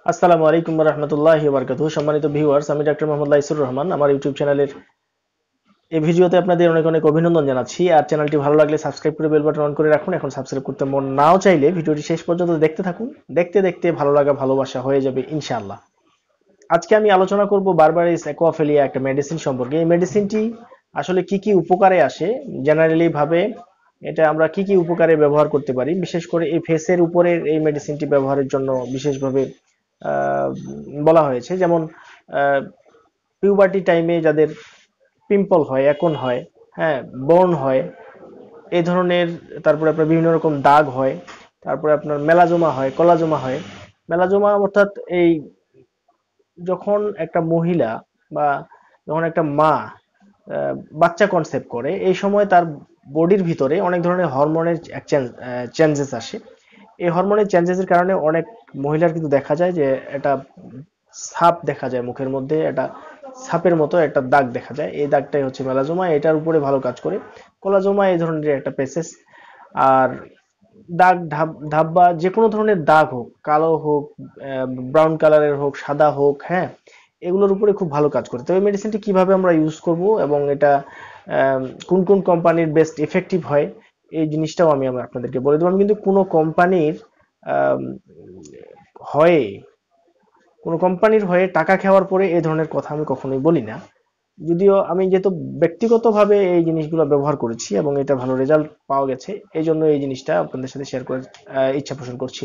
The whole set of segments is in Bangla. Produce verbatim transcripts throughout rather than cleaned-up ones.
আসসালামু আলাইকুম ওয়া রাহমাতুল্লাহি ওয়া বারাকাতুহু। সম্মানিত ভিউয়ার্স, আমি ডাক্তার মোহাম্মদ লাইসুর রহমান। আমার ইউটিউব চ্যানেলের এই ভিডিওতে আপনাদের অনেক অনেক অভিনন্দন জানাচ্ছি। আর চ্যানেলটি ভালো লাগলে সাবস্ক্রাইব করে বেল বাটন অন করে রাখুন। এখন সাবস্ক্রাইব করতে মন নাও চাইলে ভিডিওটি শেষ পর্যন্ত দেখতে থাকুন। দেখতে দেখতে ভালো লাগা ভালোবাসা হয়ে যাবে ইনশাআল্লাহ। আজকে আমি আলোচনা করব বারবারিস অ্যাকোয়াফেলিয়া, একটা মেডিসিন সম্পর্কে। এই মেডিসিনটি আসলে কি কি উপকারে আসে, জেনারেলি ভাবে এটা আমরা কি কি উপকারে ব্যবহার করতে পারি, বিশেষ করে এই ফেসের উপরে এই মেডিসিনটি ব্যবহারের জন্য বিশেষভাবে আহ, বলা হয়েছে। যেমন পিউবার্টি টাইমে যাদের পিম্পল হয়, একন হয়, হ্যাঁ, বর্ন হয়, এই ধরনের, তারপরে আপনার বিভিন্ন রকম দাগ হয়, তারপরে আপনার মেলাজোমা হয়, কলাজোমা হয়। মেলাজোমা অর্থাৎ এই যখন একটা মহিলা বা যখন একটা মা আহ, বাচ্চা কনসেপ্ট করে, এই সময় তার বডির ভিতরে অনেক ধরনের হরমোনের চেঞ্জেস আসে। এই হরমোনের চেঞ্জেসের কারণে অনেক মহিলার কিন্তু দেখা যায় যে এটা ছাপ দেখা যায় মুখের মধ্যে, এটা ছাপের মতো একটা দাগ দেখা যায়। এই দাগটাই হচ্ছে মেলাজোমা। এটার উপরে ভালো কাজ করে কোলাজোমা, এই ধরনের একটা পেসেস। আর দাগ ধাব ধাব্বা যে কোনো ধরনের দাগ হোক, কালো হোক, ব্রাউন কালারের হোক, সাদা হোক, হ্যাঁ, এগুলোর উপরে খুব ভালো কাজ করে। তো এই মেডিসিনটি কিভাবে আমরা ইউজ করব এবং এটা আম, কোন কোন কোম্পানির বেস্ট এফেক্টিভ হয়, এই জিনিসটাও আমি আমি আপনাদেরকে বলে দেবো। আমি কিন্তু কোনো কোম্পানির হয়ে কোনো কোম্পানির হয়ে টাকা খাওয়ার পরে এই ধরনের কথা আমি কখনোই বলি না। যদিও আমি যেহেতু ব্যক্তিগতভাবে এই জিনিসগুলো ব্যবহার করেছি এবং এটা ভালো রেজাল্ট পাওয়া গেছে, এই জন্য এই জিনিসটা আপনাদের সাথে শেয়ার করার আহ, ইচ্ছা পোষণ করছি।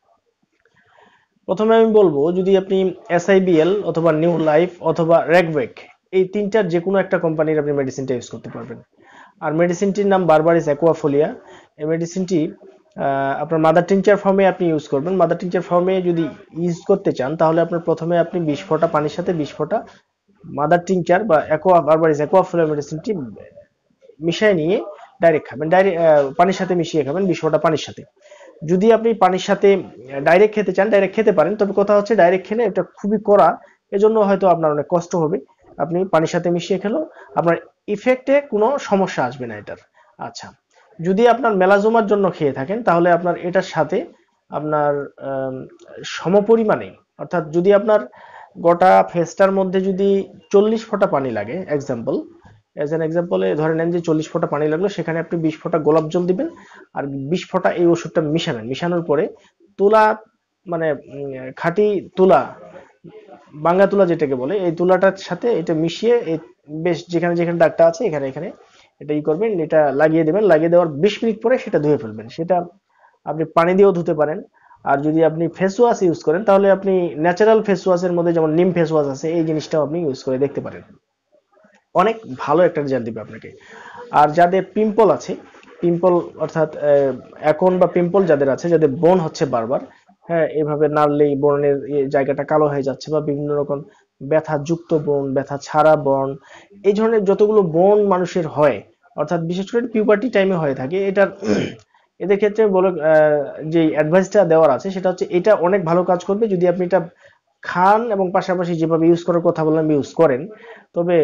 প্রথমে আমি বলবো, যদি আপনি এসআইবিএল অথবা নিউ লাইফ অথবা রেগবেক, এই তিনটার যে কোনো একটা কোম্পানির আপনি মেডিসিনটা ইউজ করতে পারবেন। আর মেডিসিনটির নাম বারবারিস অ্যাকোয়াফোলিয়া। এই মেডিসিনটি আহ, আপনার মাদার টিংচার ফর্মে আপনি ইউজ করবেন। মাদার টিংচার ফর্মে যদি ইউজ করতে চান, তাহলে আপনার প্রথমে আপনি বিশ ফোঁটা পানির সাথে বিশ ফোঁটা মাদার টিংচার বা অ্যাকোয়া বারবারিস অ্যাকোয়াফোলিয়া মেডিসিনটি মিশিয়ে নিয়ে ডাইরেক্ট খাবেন। ডাইরেক্ট পানির সাথে মিশিয়ে খাবেন, বিশ ফোঁটা পানির সাথে। যদি আপনি পানির সাথে ডাইরেক্ট খেতে চান, ডাইরেক্ট খেতে পারেন, তবে কথা হচ্ছে ডাইরেক্ট খেলে এটা খুবই কড়া, এজন্য হয়তো আপনার অনেক কষ্ট হবে। আপনি পানির সাথে মিশিয়ে খেলেও আপনার ইফেক্টে কোনো সমস্যা আসবে না এটার। আচ্ছা, যদি আপনার মেলাজোমার জন্য খেয়ে থাকেন, তাহলে আপনার এটার সাথে আপনার আম, সমপরিমাণে, অর্থাৎ যদি আপনার গোটা ফেসটার মধ্যে যদি চল্লিশ ফোঁটা পানি লাগে, এক্সাম্পল, এজ এন এক্সাম্পলে ধরে নেন যে চল্লিশ ফোঁটা পানি লাগলো, সেখানে আপনি বিশ ফোঁটা গোলাপ জল দিবেন আর বিশ ফোঁটা এই ওষুধটা মিশাবেন। মিশানোর পরে তুলা, মানে উম, খাঁটি তুলা, বাংলা তুলা যেটাকে বলে, এই তুলাটার সাথে এটা মিশিয়ে এই বেশ যেখানে যেখানে দাগটা আছে এখানে এখানে এটা ই করবেন, এটা লাগিয়ে দেবেন। লাগিয়ে দেওয়ার বিশ মিনিট পরে সেটা ধুয়ে ফেলবেন। সেটা আপনি পানি দিয়েও ধুতে পারেন। আর যদি আপনি ফেস ওয়াশ ইউজ করেন, তাহলে আপনি ন্যাচারাল ফেস ওয়াশের মধ্যে যেমন নিম ফেস ওয়াশ আছে, এই জিনিসটাও আপনি ইউজ করে দেখতে পারেন। অনেক ভালো একটা রেজাল্ট দিবে আপনাকে। আর যাদের পিম্পল আছে, পিম্পল অর্থাৎ এখন বা পিম্পল যাদের আছে, যাদের বোন হচ্ছে বারবার, হ্যাঁ, এভাবে নাড়লেই বোনের জায়গাটা কালো হয়ে যাচ্ছে, বা বিভিন্ন রকম ব্যথা যুক্ত বোন, ব্যথা ছাড়া বোন, এই ধরনের যতগুলো বোন মানুষের হয়, অর্থাৎ বিশেষ করে পিউবার্টি টাইমে হয়ে থাকে, এটার এদের ক্ষেত্রে বলে আহ, যে অ্যাডভাইসটা দেওয়ার আছে সেটা হচ্ছে এটা অনেক ভালো কাজ করবে যদি আপনি এটা খান এবং পাশাপাশি যেভাবে ইউজ করার কথা বললাম ইউজ করেন। তবে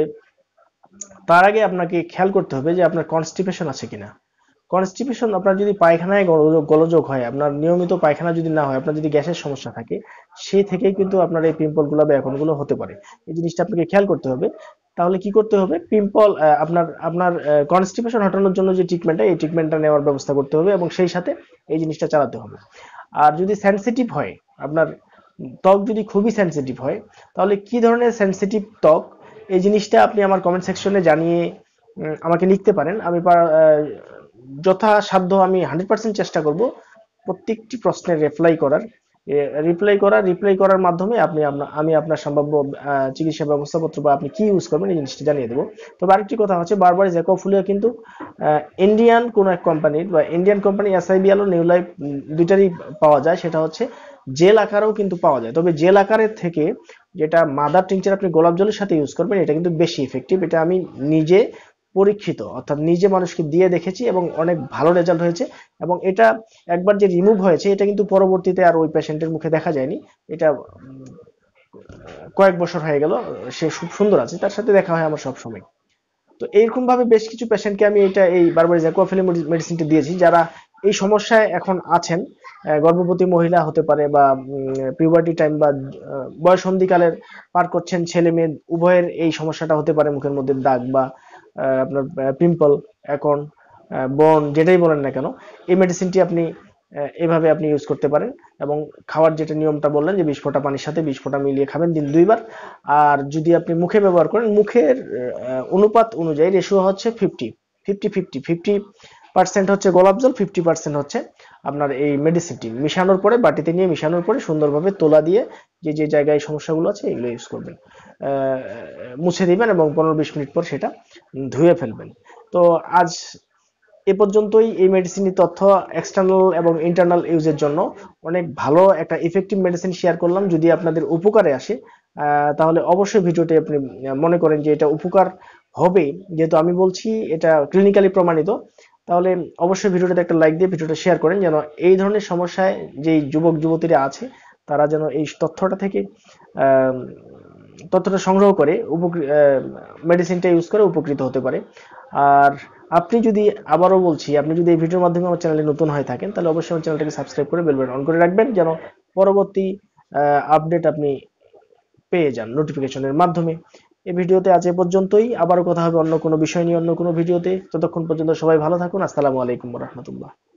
তার আগে আপনাকে খেয়াল করতে হবে যে আপনার কনস্টিপেশন আছে কিনা। কনস্টিপেশন, আপনার যদি পায়খানায় গোলযোগ গোলযোগ হয়, আপনার নিয়মিত পায়খানা যদি না হয়, আপনার যদি গ্যাসের সমস্যা থাকে, সেই থেকেই কিন্তু আপনার এই পিম্পল গুলো বা এখন গুলো হতে পারে। এই জিনিসটা আপনাকে খেয়াল করতে হবে। তাহলে কি করতে হবে, পিম্পল আপনার আপনার কনস্টিপেশন হটানোর জন্য যে ট্রিটমেন্টটা, এই ট্রিটমেন্টটা নেওয়ার ব্যবস্থা করতে হবে এবং সেই সাথে এই জিনিসটা চালাতে হবে। আর যদি সেনসিটিভ হয়, আপনার ত্বক যদি খুবই সেনসিটিভ হয়, তাহলে কি ধরনের সেনসিটিভ ত্বক, এই জিনিসটা আপনি আমার কমেন্ট সেকশনে জানিয়ে উম, আমাকে লিখতে পারেন। আমি পার- আহ, যথাসাধ্য আমি হান্ড্রেড পার্সেন্ট চেষ্টা করব প্রত্যেকটি প্রশ্নের রিপ্লাই করার রিপ্লাই করার রিপ্লাই করার মাধ্যমে আপনি আপনা- আমি আপনার সম্ভাব্য আহ, চিকিৎসা ব্যবস্থাপত্র বা আপনি কি ইউজ করবেন এই জিনিসটা জানিয়ে দেবো। তবে আরেকটি কথা হচ্ছে, বারবার জ্যাকোফুলিয়া কিন্তু ইন্ডিয়ান কোন এক কোম্পানির বা ইন্ডিয়ান কোম্পানি এসআইবিএল ও নিউ লাইফ দুইটারই পাওয়া যায়। সেটা হচ্ছে জেল আকারেও কিন্তু পাওয়া যায়, তবে জেল আকারের থেকে যেটা মাদার টিংচার আপনি গোলাপ জলের সাথে ইউজ করবেন, এটা কিন্তু বেশি ইফেক্টিভ। এটা আমি নিজে পরীক্ষিত, অর্থাৎ নিজে মানুষকে দিয়ে দেখেছি এবং অনেক ভালো রেজাল্ট হয়েছে। এবং এটা একবার যে রিমুভ হয়েছে, এটা কিন্তু পরবর্তীতে আর ওই পেশেন্টের মুখে দেখা যায়নি। এটা উম, কয়েক বছর হয়ে গেল, সে খুব সুন্দর আছে, তার সাথে দেখা হয় আমার সব সময়। তো এইরকম ভাবে বেশ কিছু পেশেন্টকে আমি এটা এই বারবার অ্যাকুয়াফিলিন মেডিসিনটা দিয়েছি, যারা এই সমস্যায় এখন আছেন গর্ভবতী মহিলা হতে পারে, বা পিউবার্টি টাইম বা বয়সন্ধিকালের পার করছেন ছেলে মেয়ে উভয়ের এই সমস্যাটা হতে পারে, মুখের মধ্যে দাগ বা আপনার পিম্পল, অ্যাকন, বন, যেটাই বলেন না কেন, এই মেডিসিনটি আপনি এভাবে আপনি ইউজ করতে পারেন। এবং খাওয়ার যেটা নিয়মটা বললেন যে বিশ ফোঁটা পানির সাথে বিশ ফোঁটা মিলিয়ে খাবেন দিন দুইবার। আর যদি আপনি মুখে ব্যবহার করেন, মুখের অনুপাত অনুযায়ী রেশিও হচ্ছে fifty fifty fifty fifty percent হচ্ছে গোলাপ জল, ফিফটি পার্সেন্ট হচ্ছে আপনার এই মেডিসিনটি মিশানোর পরে, বাটিতে নিয়ে মিশানোর পরে সুন্দরভাবে তোলা দিয়ে যে যে জায়গায় সমস্যাগুলো আছে এগুলো ইউজ করবেন, মুছে দিবেন এবং পনেরো বিশ মিনিট পর সেটা ধুয়ে ফেলবেন। তো আজ এ পর্যন্তই এই মেডিসিনের তথ্য। এক্সটার্নাল এবং ইন্টারনাল ইউজের জন্য অনেক ভালো একটা ইফেক্টিভ মেডিসিন শেয়ার করলাম। যদি আপনাদের উপকারে আসে তাহলে অবশ্যই ভিডিওটি আপনি মনে করেন যে এটা উপকার হবে, যেহেতু আমি বলছি এটা ক্লিনিক্যালি প্রমাণিত, তাহলে অবশ্যই ভিডিওটাতে একটা লাইক দিয়ে ভিডিওটা শেয়ার করেন, যেন এই ধরনের সমস্যায় যেই যুবক যুবতীরা আছে তারা যেন এই তথ্যটা থেকে তথ্যটা সংগ্রহ করে মেডিসিনটা ইউজ করে উপকৃত হতে পারে। আর আপনি যদি, আবারও বলছি, আপনি যদি এই ভিডিওর মাধ্যমে আমার চ্যানেলে নতুন হয়ে থাকেন তাহলে অবশ্যই আমার চ্যানেলটাকে সাবস্ক্রাইব করে বেল বাটন অন করে রাখবেন, যেন পরবর্তী আপডেট আপনি পেয়ে যান নোটিফিকেশনের মাধ্যমে। এই ভিডিওতে আজ এ পর্যন্তই, আবারও কথা হবে অন্য কোনো বিষয় নিয়ে অন্য কোনো ভিডিওতে। ততক্ষণ পর্যন্ত সবাই ভালো থাকুন। আসসালামু আলাইকুম ওয়া রাহমাতুল্লাহ।